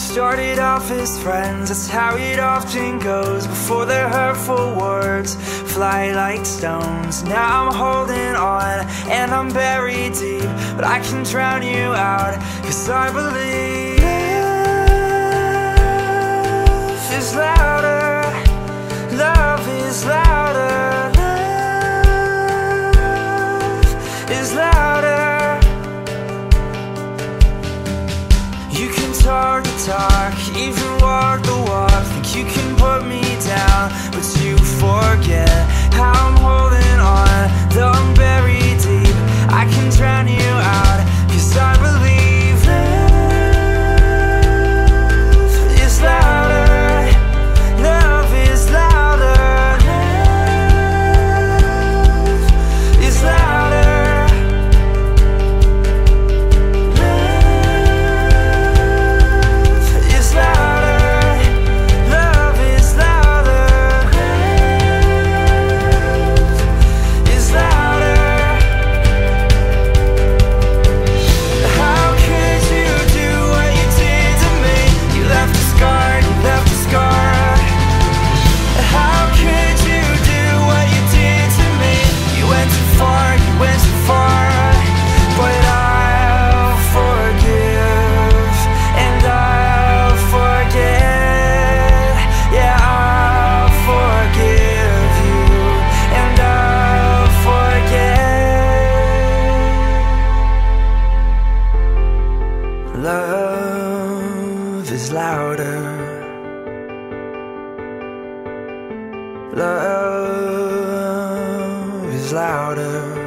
Started off as friends, that's how it often goes. Before the hurtful words fly like stones. Now I'm holding on and I'm buried deep, but I can drown you out, 'cause I believe love is louder, love is louder, love is louder. You can talk the talk, even walk the walk. Think you can put me down, but you forget how I'm holding on. Though I'm buried deep, I can drown you out, 'cause I believe love is louder, love is louder, love is louder. Love is louder, love is louder.